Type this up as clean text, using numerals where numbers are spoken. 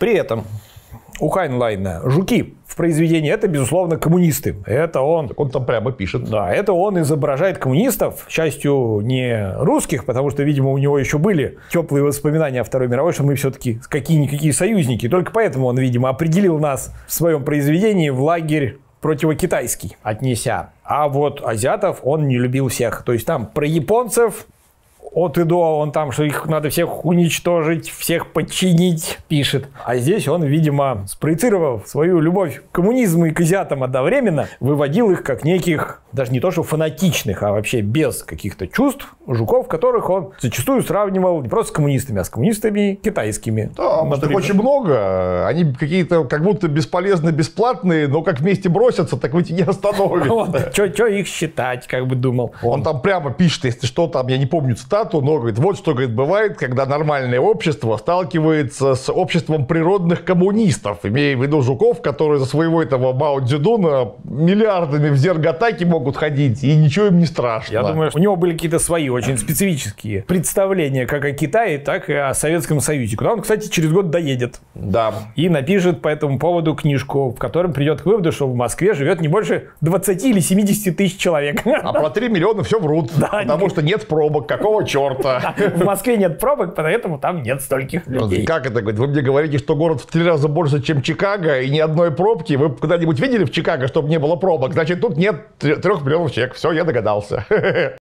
При этом у Хайнлайна жуки в произведении — это, безусловно, коммунисты. Это он... Он там прямо пишет. Да, это он изображает коммунистов, к счастью, не русских, потому что, видимо, у него еще были теплые воспоминания о Второй мировой, что мы все-таки какие-никакие союзники. Только поэтому он, видимо, определил нас в своем произведении в лагерь противокитайский, отнеся. А вот азиатов он не любил всех. То есть там про японцев от и до, он там, что их надо всех уничтожить, всех подчинить, пишет. А здесь он, видимо, спроецировав свою любовь к коммунизму и к азиатам одновременно, выводил их как неких, даже не то что фанатичных, а вообще без каких-то чувств, жуков, которых он зачастую сравнивал не просто с коммунистами, а с коммунистами китайскими. Да, потому что их очень много. Они какие-то как будто бесполезно бесплатные, но как вместе бросятся, так ведь и не остановят. Вот, что их считать, как бы думал. Он там прямо пишет, если что, там, я не помню цитату, но говорит, вот что, говорит, бывает, когда нормальное общество сталкивается с обществом природных коммунистов, имея в виду жуков, которые за своего этого Мао Цзэдуна миллиардами в зергатаки могут ходить, и ничего им не страшно. Я думаю, у него были какие-то свои очень специфические представления как о Китае, так и о Советском Союзе, куда он, кстати, через год доедет. Да. И напишет по этому поводу книжку, в котором придет к выводу, что в Москве живет не больше 20 или 70 тысяч человек. А про 3 миллиона все врут, потому что нет пробок. Какого черта? В Москве нет пробок, поэтому там нет стольких людей. Как это? Вы мне говорите, что город в 3 раза больше, чем Чикаго, и ни одной пробки. Вы когда-нибудь видели в Чикаго, чтобы не было пробок? Значит, тут нет 3 миллионов человек. Все, я догадался.